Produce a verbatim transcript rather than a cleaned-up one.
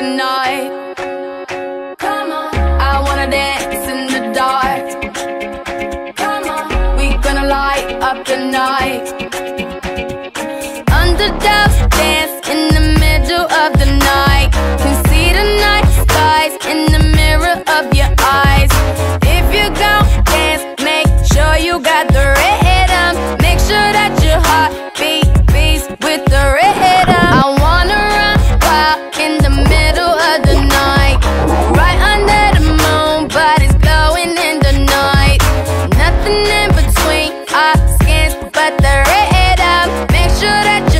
tonight. Come on, I wanna dance in the dark. Come on, we gonna light up the night. Underdogs dance in the middle of the night. Can see the night skies in the mirror of your eyes. If you gon' dance, make sure you got the rhythm. Make sure that your heartbeat beats with the rhythm. I wanna run wild in the middle of the night, right under the moon, but it's glowing in the night. Nothing in between our skins but the rhythm. Make sure that